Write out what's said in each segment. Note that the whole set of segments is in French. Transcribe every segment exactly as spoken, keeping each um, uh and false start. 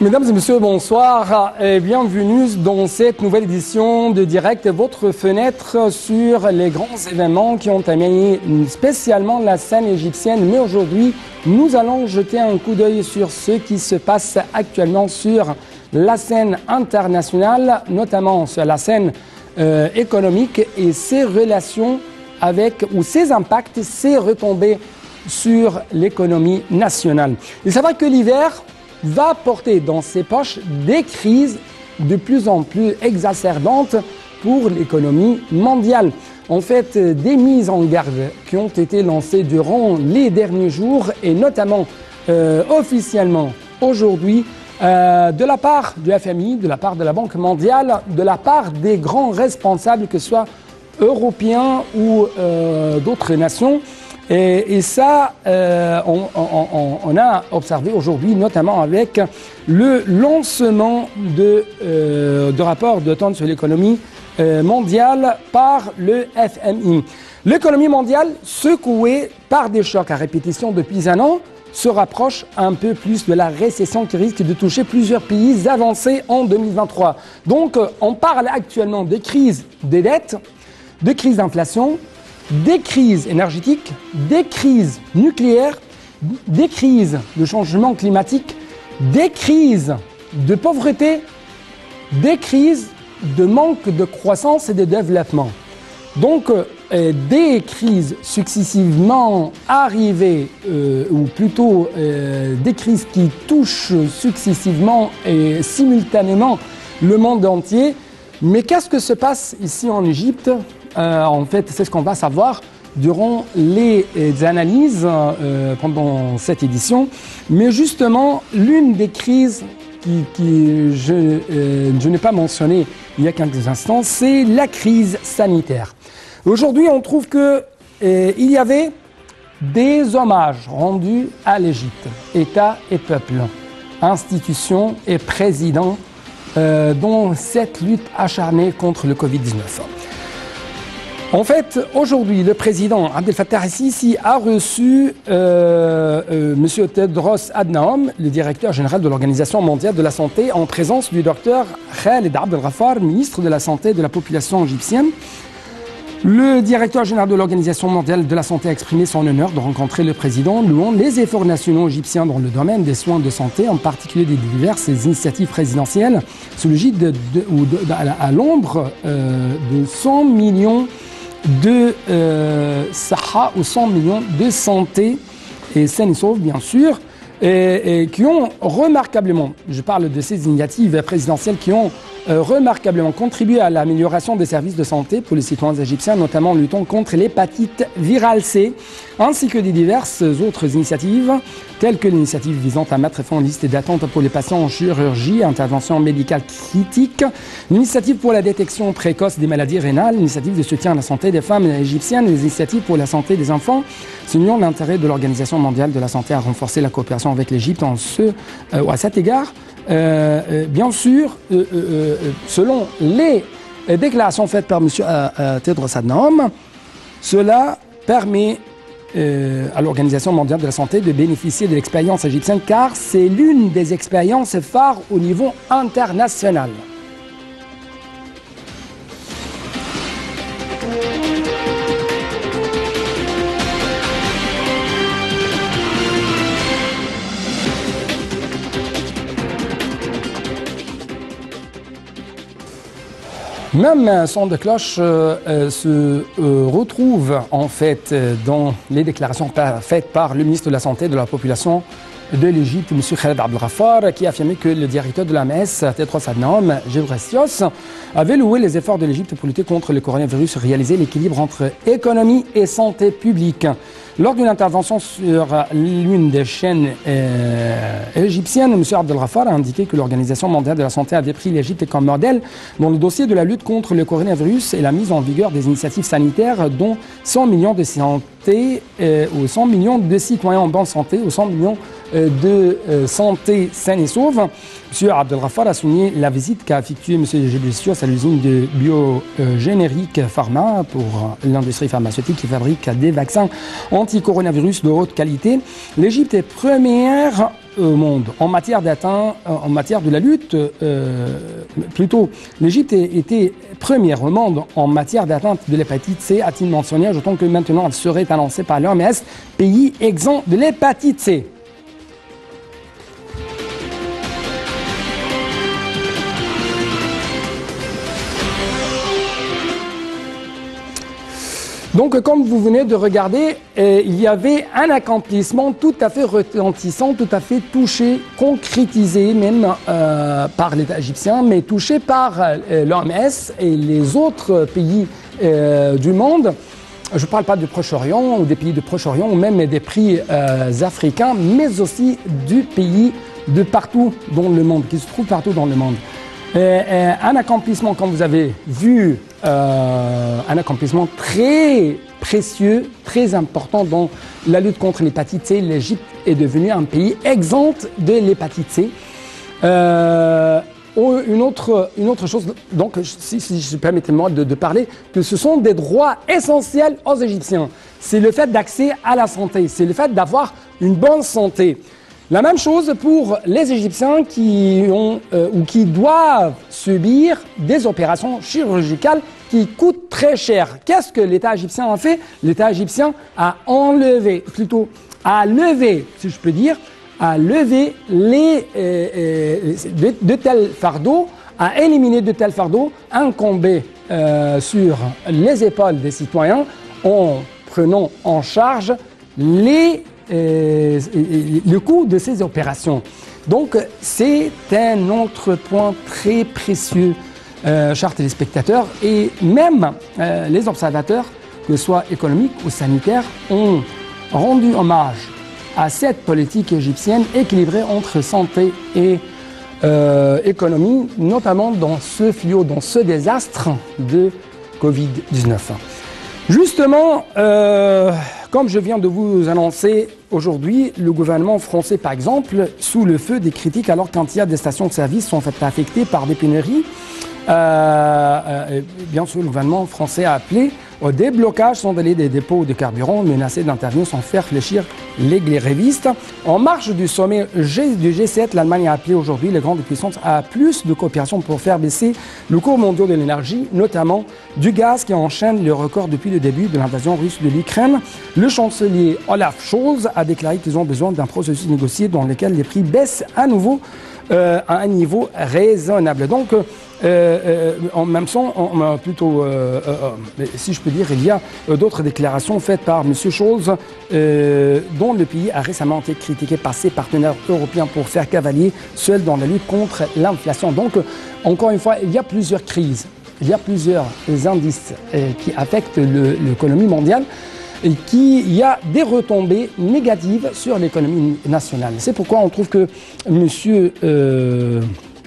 Mesdames et messieurs, bonsoir et bienvenue dans cette nouvelle édition de Direct, votre fenêtre sur les grands événements qui ont amené spécialement la scène égyptienne. Mais aujourd'hui, nous allons jeter un coup d'œil sur ce qui se passe actuellement sur la scène internationale, notamment sur la scène euh, économique et ses relations avec, ou ses impacts, ses retombées sur l'économie nationale. Il c'est vrai que l'hiver va porter dans ses poches des crises de plus en plus exacerbantes pour l'économie mondiale. En fait, des mises en garde qui ont été lancées durant les derniers jours et notamment euh, officiellement aujourd'hui euh, de la part du F M I, de la part de la Banque mondiale, de la part des grands responsables, que ce soit européens ou euh, d'autres nations. Et, et ça, euh, on, on, on a observé aujourd'hui, notamment avec le lancement de, euh, de rapports d'automne sur l'économie euh, mondiale par le F M I. L'économie mondiale, secouée par des chocs à répétition depuis un an, se rapproche un peu plus de la récession qui risque de toucher plusieurs pays avancés en deux mille vingt-trois. Donc, on parle actuellement de crise des dettes, de crise d'inflation, des crises énergétiques, des crises nucléaires, des crises de changement climatique, des crises de pauvreté, des crises de manque de croissance et de développement. Donc, euh, des crises successivement arrivées, euh, ou plutôt euh, des crises qui touchent successivement et simultanément le monde entier. Mais qu'est-ce que se passe ici en Égypte ? Euh, en fait, c'est ce qu'on va savoir durant les, les analyses euh, pendant cette édition. Mais justement, l'une des crises qui, qui je, euh, je n'ai pas mentionné il y a quelques instants, c'est la crise sanitaire. Aujourd'hui, on trouve qu'il euh, y avait des hommages rendus à l'Égypte, État et peuple, institutions et présidents, euh, dans cette lutte acharnée contre le Covid dix-neuf. En fait, aujourd'hui, le président Abdel Fattah el-Sisi a reçu euh, euh, M. Tedros Adhanom, le directeur général de l'Organisation mondiale de la santé, en présence du docteur Khaled Abdel Ghaffar, ministre de la Santé et de la population égyptienne. Le directeur général de l'Organisation mondiale de la santé a exprimé son honneur de rencontrer le président, louant les efforts nationaux égyptiens dans le domaine des soins de santé, en particulier des diverses initiatives présidentielles, sous l'égide de, de, ou de, à, à l'ombre euh, de cent millions de euh, Saha ou cent millions de santé et saine et sauve, bien sûr, et, et qui ont remarquablement, je parle de ces initiatives présidentielles qui ont euh, remarquablement contribué à l'amélioration des services de santé pour les citoyens égyptiens, notamment en luttant contre l'hépatite virale C, ainsi que des diverses autres initiatives, telles que l'initiative visant à mettre fin aux listes d'attente pour les patients en chirurgie, intervention médicale critique, l'initiative pour la détection précoce des maladies rénales, l'initiative de soutien à la santé des femmes égyptiennes, les initiatives pour la santé des enfants, soulignant l'intérêt de l'Organisation mondiale de la santé à renforcer la coopération avec l'Égypte en ce, euh, à cet égard. Euh, euh, bien sûr, euh, euh, selon les déclarations faites par M. Euh, euh, Tedros Adhanom, cela permet euh, à l'Organisation mondiale de la santé de bénéficier de l'expérience égyptienne, car c'est l'une des expériences phares au niveau international. Même un son de cloche euh, euh, se euh, retrouve en fait euh, dans les déclarations faites par le ministre de la Santé et de la Population de l'Égypte, M. Khaled Abdel Ghaffar, qui a affirmé que le directeur de l'O M S, Tedros Adhanom Ghebreyesus, avait loué les efforts de l'Égypte pour lutter contre le coronavirus, réaliser l'équilibre entre économie et santé publique. Lors d'une intervention sur l'une des chaînes euh, égyptiennes, M. Abdel Ghaffar a indiqué que l'Organisation mondiale de la santé avait pris l'Égypte comme modèle dans le dossier de la lutte contre le coronavirus et la mise en vigueur des initiatives sanitaires, dont cent millions de santé, euh, ou cent millions de citoyens en bonne santé, ou cent millions euh, de euh, santé saine et sauve. M. Abdel Ghaffar a souligné la visite qu'a effectuée M. Ghebreyesus à l'usine de biogénérique Pharma pour l'industrie pharmaceutique qui fabrique des vaccins anti-coronavirus de haute qualité. L'Égypte est première au monde en matière d'atteinte, en matière de la lutte, euh, plutôt, l'Égypte était première au monde en matière d'atteinte de l'hépatite C, a-t-il mentionné, ajoutant que maintenant elle serait annoncée par l'O M S, pays exempt de l'hépatite C. Donc, comme vous venez de regarder, euh, il y avait un accomplissement tout à fait retentissant, tout à fait touché, concrétisé même euh, par l'État égyptien, mais touché par euh, l'O M S et les autres pays euh, du monde. Je ne parle pas du Proche-Orient ou des pays du Proche-Orient ou même des pays euh, africains, mais aussi du pays de partout dans le monde, qui se trouve partout dans le monde. Euh, euh, un accomplissement, comme vous avez vu, euh, un accomplissement très précieux, très important dans la lutte contre l'hépatite C. L'Égypte est devenue un pays exempt de l'hépatite C. Euh, une, autre, une autre chose, donc, si, si permettez-moi de, de parler, que ce sont des droits essentiels aux Égyptiens. C'est le fait d'accès à la santé, c'est le fait d'avoir une bonne santé. La même chose pour les Égyptiens qui ont euh, ou qui doivent subir des opérations chirurgicales qui coûtent très cher. Qu'est-ce que l'État égyptien a fait? L'État égyptien a enlevé, plutôt a levé, si je peux dire, a levé les, euh, euh, de, de tels fardeaux, a éliminé de tels fardeaux incombés euh, sur les épaules des citoyens en prenant en charge les Euh, le coût de ces opérations. Donc, c'est un autre point très précieux, euh, chers téléspectateurs, et même euh, les observateurs, que ce soit économiques ou sanitaires, ont rendu hommage à cette politique égyptienne équilibrée entre santé et euh, économie, notamment dans ce fléau, dans ce désastre de covid dix-neuf. Justement, euh, comme je viens de vous annoncer aujourd'hui, le gouvernement français, par exemple, sous le feu des critiques alors qu'un des stations de service sont faites affectées par des pénuries, euh, euh, bien sûr, le gouvernement français a appelé au déblocage sans délai des dépôts de carburant menacés d'intervenir sans faire fléchir les grévistes. En marge du sommet G, du G sept, l'Allemagne a appelé aujourd'hui les grandes puissances à plus de coopération pour faire baisser le cours mondial de l'énergie, notamment du gaz qui enchaîne le record depuis le début de l'invasion russe de l'Ukraine. Le chancelier Olaf Scholz a déclaré qu'ils ont besoin d'un processus négocié dans lequel les prix baissent à nouveau euh, à un niveau raisonnable. Donc, Euh, euh, en même temps, on, plutôt, euh, euh, si je peux dire, il y a euh, d'autres déclarations faites par M. Scholz, euh, dont le pays a récemment été critiqué par ses partenaires européens pour faire cavalier seul dans la lutte contre l'inflation. Donc, encore une fois, il y a plusieurs crises, il y a plusieurs indices euh, qui affectent l'économie mondiale et qui il y a des retombées négatives sur l'économie nationale. C'est pourquoi on trouve que M. Euh,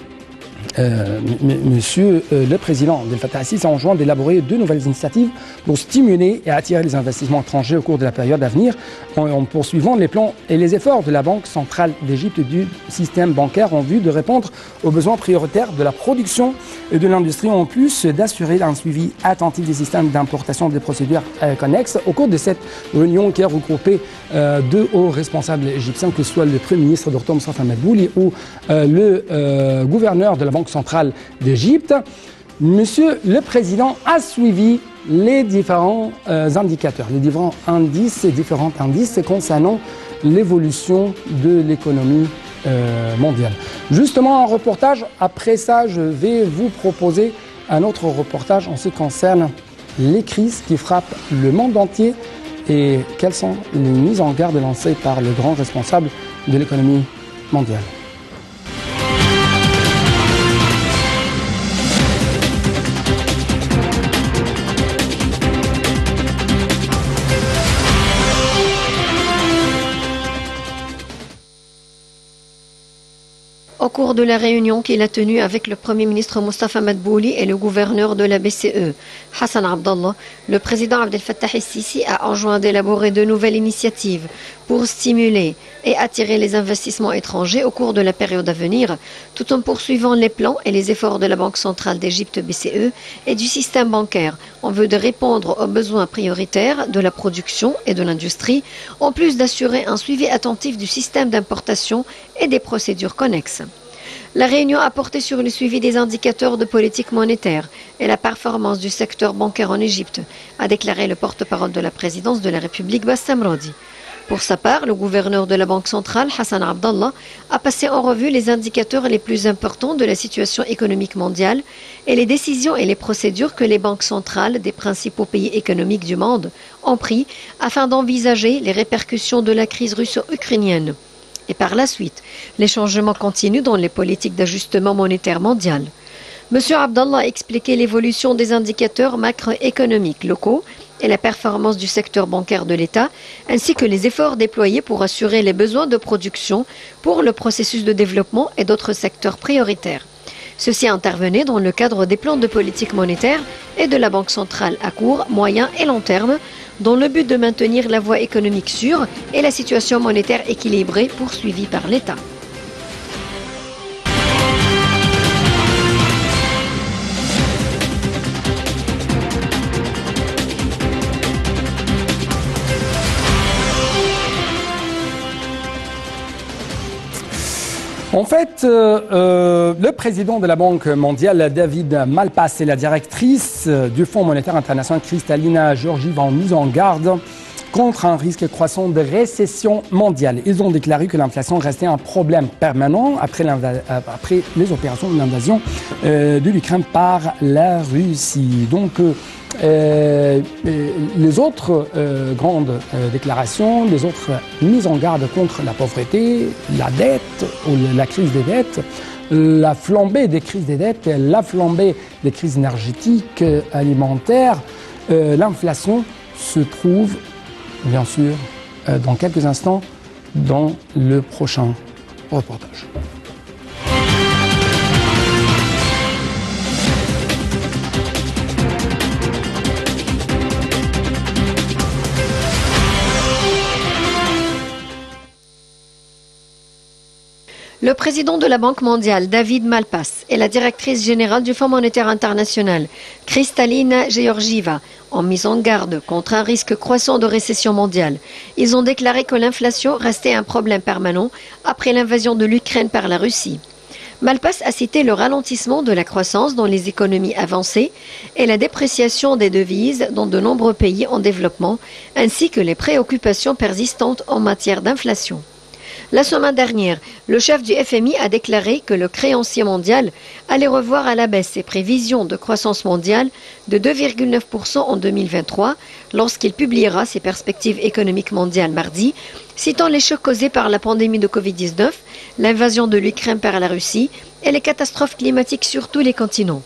Euh, Monsieur euh, le Président Abdel Fattah el-Sisi a enjoint d'élaborer de nouvelles initiatives pour stimuler et attirer les investissements étrangers au cours de la période à venir en, en poursuivant les plans et les efforts de la Banque centrale d'Égypte et du système bancaire en vue de répondre aux besoins prioritaires de la production et de l'industrie, en plus d'assurer un suivi attentif des systèmes d'importation des procédures euh, connexes. Au cours de cette réunion qui a regroupé euh, deux hauts responsables égyptiens, que ce soit le Premier ministre Dr Moustapha Madbouli ou euh, le euh, gouverneur de la Banque centrale d'Égypte, Monsieur le Président a suivi les différents euh, indicateurs, les différents indices et différents indices concernant l'évolution de l'économie euh, mondiale. Justement, un reportage, après ça, je vais vous proposer un autre reportage en ce qui concerne les crises qui frappent le monde entier et quelles sont les mises en garde lancées par le grand responsable de l'économie mondiale. Au cours de la réunion qu'il a tenue avec le Premier ministre Mostafa Madbouli et le gouverneur de la B C E, Hassan Abdallah, le président Abdel Fattah el-Sisi a enjoint d'élaborer de nouvelles initiatives pour stimuler et attirer les investissements étrangers au cours de la période à venir, tout en poursuivant les plans et les efforts de la Banque centrale d'Égypte B C E et du système bancaire en vue de répondre aux besoins prioritaires de la production et de l'industrie, en plus d'assurer un suivi attentif du système d'importation et des procédures connexes. La réunion a porté sur le suivi des indicateurs de politique monétaire et la performance du secteur bancaire en Égypte, a déclaré le porte-parole de la présidence de la République, Bassam Rodi. Pour sa part, le gouverneur de la Banque centrale, Hassan Abdallah, a passé en revue les indicateurs les plus importants de la situation économique mondiale et les décisions et les procédures que les banques centrales des principaux pays économiques du monde ont pris afin d'envisager les répercussions de la crise russo-ukrainienne. Et par la suite, les changements continus dans les politiques d'ajustement monétaire mondial. M. Abdallah a expliqué l'évolution des indicateurs macroéconomiques locaux et la performance du secteur bancaire de l'État, ainsi que les efforts déployés pour assurer les besoins de production pour le processus de développement et d'autres secteurs prioritaires. Ceci intervenait dans le cadre des plans de politique monétaire et de la Banque centrale à court, moyen et long terme, dans le but de maintenir la voie économique sûre et la situation monétaire équilibrée poursuivie par l'État. En fait, euh, euh, le président de la Banque mondiale, David Malpass, et la directrice du Fonds monétaire international, Kristalina Georgieva, ont mis en garde contre un risque croissant de récession mondiale. Ils ont déclaré que l'inflation restait un problème permanent après, après les opérations de l'invasion euh, de l'Ukraine par la Russie. Donc, euh, Euh, les autres euh, grandes euh, déclarations, les autres mises en garde contre la pauvreté, la dette ou la crise des dettes, la flambée des crises des dettes, la flambée des crises énergétiques, euh, alimentaires, euh, l'inflation se trouve bien sûr euh, dans quelques instants dans le prochain reportage. Le président de la Banque mondiale, David Malpass, et la directrice générale du Fonds monétaire international, Kristalina Georgieva, ont mis en garde contre un risque croissant de récession mondiale. Ils ont déclaré que l'inflation restait un problème permanent après l'invasion de l'Ukraine par la Russie. Malpass a cité le ralentissement de la croissance dans les économies avancées et la dépréciation des devises dans de nombreux pays en développement, ainsi que les préoccupations persistantes en matière d'inflation. La semaine dernière, le chef du F M I a déclaré que le créancier mondial allait revoir à la baisse ses prévisions de croissance mondiale de deux virgule neuf pour cent en deux mille vingt-trois lorsqu'il publiera ses perspectives économiques mondiales mardi, citant les chocs causés par la pandémie de Covid dix-neuf, l'invasion de l'Ukraine par la Russie et les catastrophes climatiques sur tous les continents.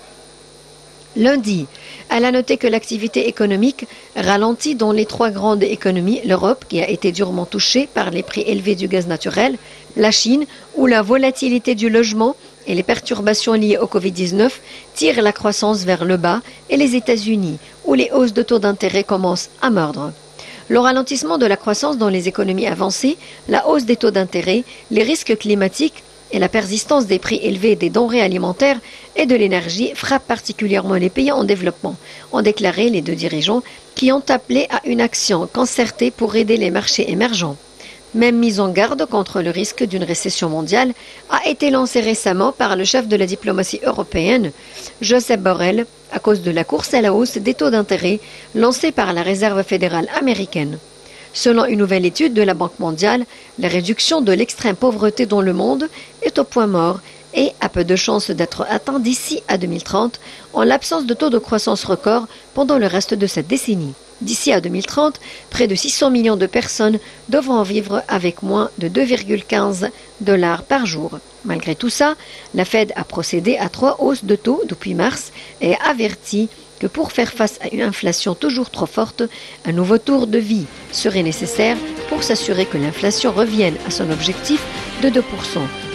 Lundi, elle a noté que l'activité économique ralentit dans les trois grandes économies, l'Europe qui a été durement touchée par les prix élevés du gaz naturel, la Chine où la volatilité du logement et les perturbations liées au Covid dix-neuf tirent la croissance vers le bas, et les États-Unis où les hausses de taux d'intérêt commencent à mordre. Le ralentissement de la croissance dans les économies avancées, la hausse des taux d'intérêt, les risques climatiques et la persistance des prix élevés des denrées alimentaires et de l'énergie frappent particulièrement les pays en développement, ont déclaré les deux dirigeants qui ont appelé à une action concertée pour aider les marchés émergents. Même mise en garde contre le risque d'une récession mondiale a été lancée récemment par le chef de la diplomatie européenne, Josep Borrell, à cause de la course à la hausse des taux d'intérêt lancée par la Réserve fédérale américaine. Selon une nouvelle étude de la Banque mondiale, la réduction de l'extrême pauvreté dans le monde est au point mort et a peu de chances d'être atteint d'ici à deux mille trente, en l'absence de taux de croissance record pendant le reste de cette décennie. D'ici à deux mille trente, près de six cents millions de personnes devront vivre avec moins de deux virgule quinze dollars par jour. Malgré tout ça, la Fed a procédé à trois hausses de taux depuis mars et a averti que pour faire face à une inflation toujours trop forte, un nouveau tour de vie serait nécessaire pour s'assurer que l'inflation revienne à son objectif de deux pour cent.